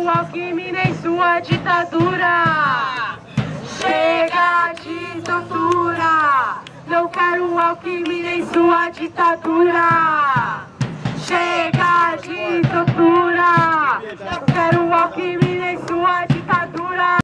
quero Alckmin nem sua ditadura. Chega de tortura. Não quero Alckmin nem sua ditadura. Chega de tortura. Não quero Alckmin.